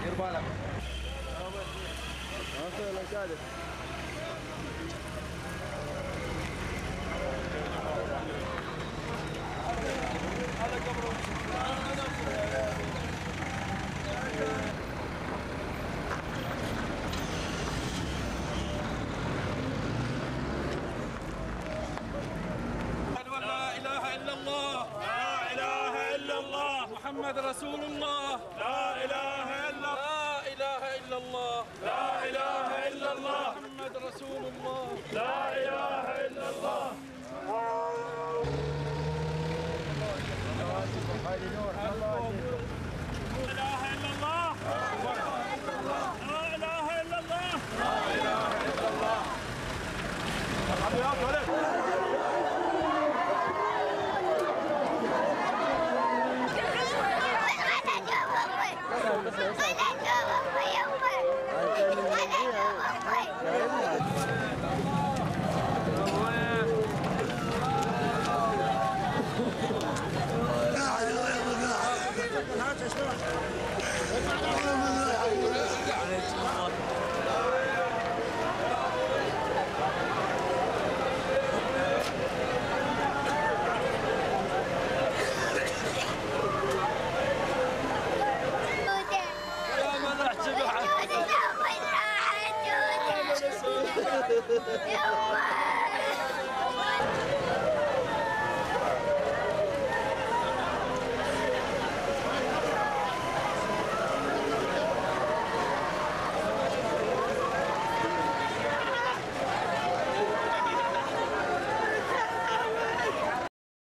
دير بالك. ما سالك. هذا قبره. لا إله إلا الله. لا إله إلا الله. محمد رسول الله. لا إله إلا الله. لا إله إلا الله. لا إله إلا الله. محمد رسول الله. لا إله إلا الله. لا إله إلا الله. لا إله إلا الله. لا إله إلا الله. يا